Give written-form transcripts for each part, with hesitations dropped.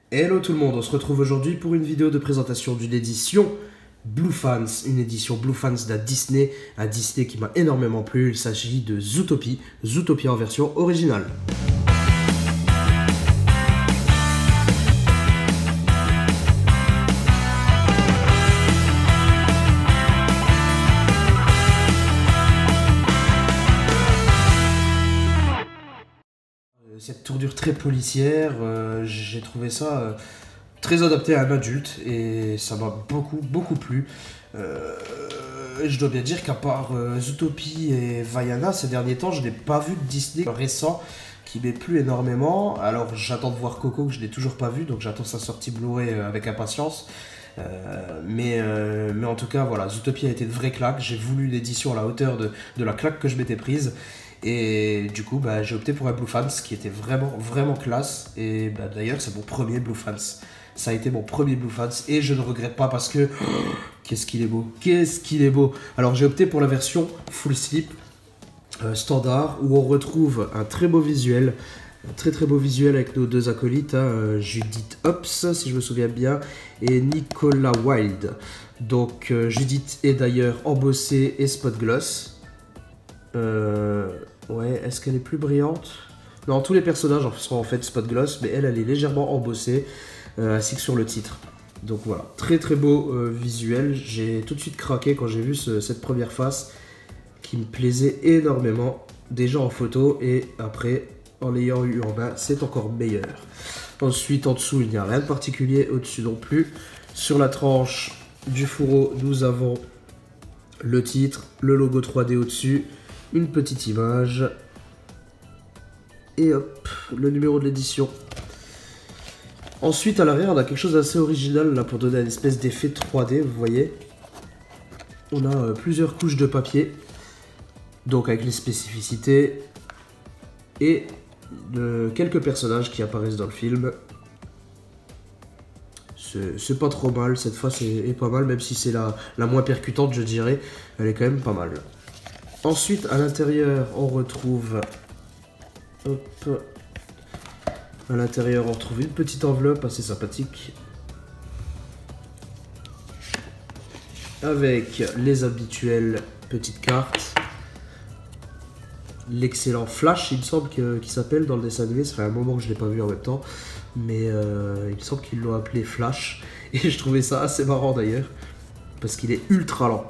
Hello tout le monde, on se retrouve aujourd'hui pour une vidéo de présentation d'une édition Blue Fans, une édition Blue Fans un Disney qui m'a énormément plu. Il s'agit de Zootopie, Zootopia en version originale. Cette tournure très policière, j'ai trouvé ça très adapté à un adulte et ça m'a beaucoup plu. Je dois bien dire qu'à part Zootopie et Vaiana, ces derniers temps, je n'ai pas vu de Disney récent qui m'ait plu énormément. Alors j'attends de voir Coco que je n'ai toujours pas vu, donc j'attends sa sortie Blu-ray avec impatience. Mais en tout cas, voilà, Zootopia a été de vraie claque. J'ai voulu l'édition à la hauteur de la claque que je m'étais prise. Et du coup, j'ai opté pour un Blue Fans qui était vraiment classe. Et d'ailleurs, c'est mon premier Blue Fans. Ça a été mon premier Blue Fans et je ne regrette pas parce que qu'est-ce qu'il est beau, qu'est-ce qu'il est beau. Alors j'ai opté pour la version full slip standard où on retrouve un très beau visuel. Un très beau visuel avec nos deux acolytes, Judith Hopps, si je me souviens bien, et Nicolas Wilde. Donc Judith est d'ailleurs embossée et spot gloss. Ouais, est-ce qu'elle est plus brillante? Non, tous les personnages sont en fait spot gloss, mais elle est légèrement embossée, ainsi que sur le titre. Donc voilà, très beau visuel. J'ai tout de suite craqué quand j'ai vu cette première face qui me plaisait énormément, déjà en photo et après en l'ayant eu en main, c'est encore meilleur. Ensuite, en dessous, il n'y a rien de particulier, au-dessus non plus. Sur la tranche du fourreau, nous avons le titre, le logo 3D au-dessus, une petite image, et hop, le numéro de l'édition. Ensuite, à l'arrière, on a quelque chose d'assez original, là, pour donner une espèce d'effet 3D, vous voyez. On a plusieurs couches de papier, donc avec les spécificités, et quelques personnages qui apparaissent dans le film. C'est pas trop mal, cette face est pas mal, même si c'est la moins percutante, je dirais. Elle est quand même pas mal. Ensuite, à l'intérieur, on retrouve... Hop. À l'intérieur, on retrouve une petite enveloppe assez sympathique. Avec les habituelles petites cartes. L'excellent Flash, il me semble qu'il s'appelle dans le dessin animé. Ça fait un moment que je ne l'ai pas vu en même temps. Mais il me semble qu'ils l'ont appelé Flash. Et je trouvais ça assez marrant d'ailleurs. Parce qu'il est ultra lent.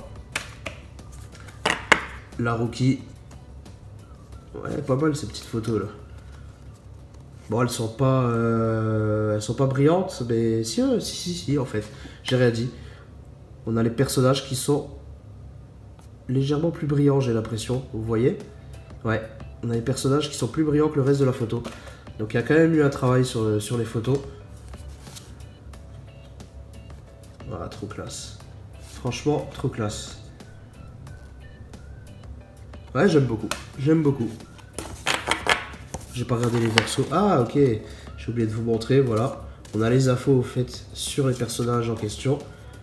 La Rookie. Ouais, pas mal ces petites photos là. Bon, elles sont pas brillantes, mais si, en fait. J'ai rien dit. On a les personnages qui sont légèrement plus brillants, j'ai l'impression. Vous voyez? Ouais, on a les personnages qui sont plus brillants que le reste de la photo. Donc il y a quand même eu un travail sur les photos. Voilà, trop classe. Franchement, trop classe. Ouais, j'aime beaucoup. J'aime beaucoup. J'ai pas regardé les versos. Ah, ok. J'ai oublié de vous montrer, voilà. On a les infos, au fait, sur les personnages en question.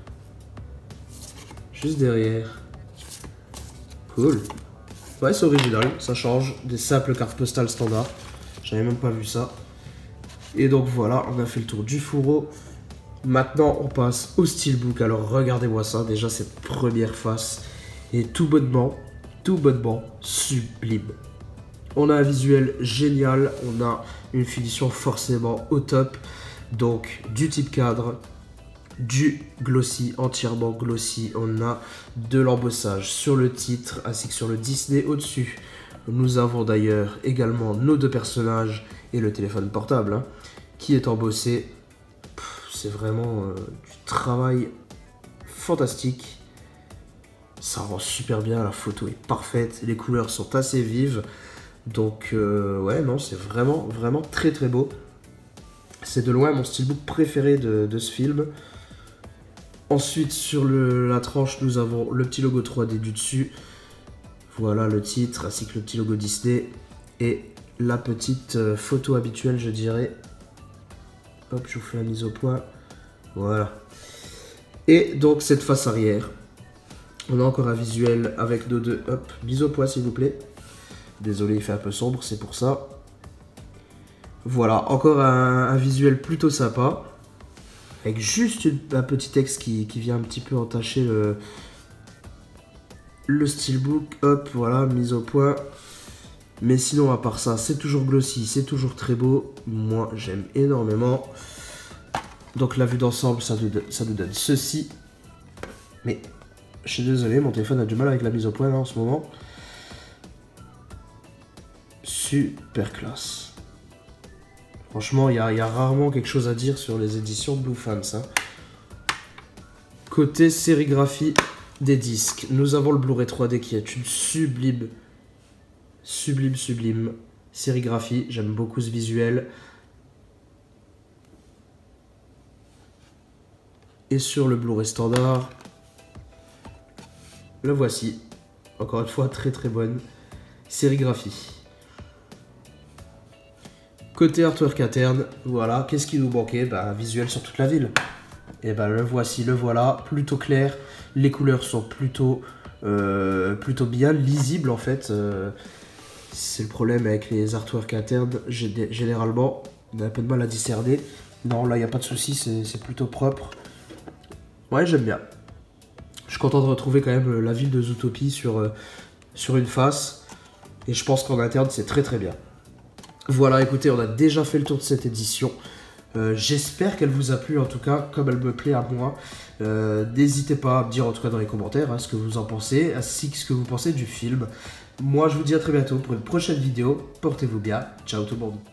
Juste derrière. Cool. Ouais, c'est original, ça change des simples cartes postales standards. J'avais même pas vu ça. Et donc voilà, on a fait le tour du fourreau. Maintenant, on passe au steelbook. Alors regardez-moi ça, déjà cette première face est tout bonnement sublime. On a un visuel génial, on a une finition forcément au top. Donc du type cadre, du glossy, entièrement glossy. On a de l'embossage sur le titre ainsi que sur le Disney au-dessus. Nous avons d'ailleurs également nos deux personnages et le téléphone portable qui est embossé. C'est vraiment du travail fantastique. Ça rend super bien, la photo est parfaite, les couleurs sont assez vives. Donc ouais, non, c'est vraiment très beau. C'est de loin mon steelbook préféré de ce film. Ensuite, sur la tranche, nous avons le petit logo 3D du dessus. Voilà le titre, ainsi que le petit logo Disney. Et la petite photo habituelle, je dirais. Hop, je vous fais la mise au point. Voilà. Et donc, cette face arrière. On a encore un visuel avec nos deux. Hop, mise au point, s'il vous plaît. Désolé, il fait un peu sombre, c'est pour ça. Voilà, encore un visuel plutôt sympa. Avec juste un petit texte qui vient un petit peu entacher le steelbook. Hop, voilà, mise au point. Mais sinon, à part ça, c'est toujours glossy, c'est toujours très beau. Moi, j'aime énormément. Donc la vue d'ensemble, ça nous donne ceci. Mais je suis désolé, mon téléphone a du mal avec la mise au point là, en ce moment. Super classe. Franchement, il y a rarement quelque chose à dire sur les éditions Blue Fans. Hein. Côté sérigraphie des disques, nous avons le Blu-ray 3D qui est une sublime sérigraphie. J'aime beaucoup ce visuel. Et sur le Blu-ray standard, le voici. Encore une fois, très très bonne sérigraphie. Côté artwork interne, voilà, qu'est-ce qui nous manquait? Un visuel sur toute la ville. Et le voici, le voilà, plutôt clair. Les couleurs sont plutôt bien lisibles en fait. C'est le problème avec les artworks internes. Généralement, on a un peu de mal à discerner. Non, là, il n'y a pas de souci, c'est plutôt propre. Ouais, j'aime bien. Je suis content de retrouver quand même la ville de Zootopie sur une face. Et je pense qu'en interne, c'est très très bien. Voilà, écoutez, on a déjà fait le tour de cette édition. J'espère qu'elle vous a plu, en tout cas, comme elle me plaît à moi. N'hésitez pas à me dire, en tout cas, dans les commentaires, ce que vous en pensez, ainsi que ce que vous pensez du film. Moi, je vous dis à très bientôt pour une prochaine vidéo. Portez-vous bien. Ciao tout le monde.